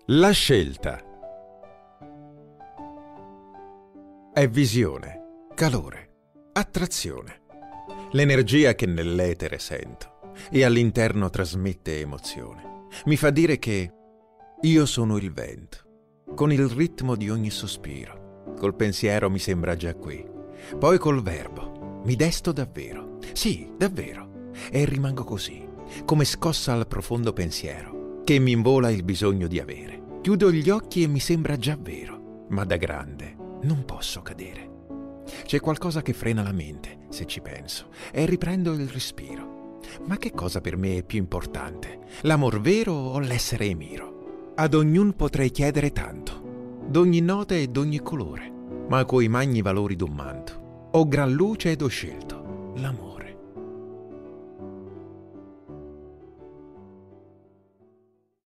La scelta è visione, calore, attrazione, l'energia che nell'etere sento e all'interno trasmette emozione. Mi fa dire che io sono il vento, con il ritmo di ogni sospiro. Col pensiero mi sembra già qui, poi col verbo mi desto davvero, sì, davvero, e rimango così, come scossa al profondo pensiero che mi invola il bisogno di avere. Chiudo gli occhi e mi sembra già vero, ma da grande non posso cadere. C'è qualcosa che frena la mente, se ci penso, e riprendo il respiro. Ma che cosa per me è più importante, l'amor vero o l'essere emiro? Ad ognun potrei chiedere tanto, d'ogni nota e d'ogni colore, ma coi magni valori d'un manto, ho gran luce ed ho scelto l'amore.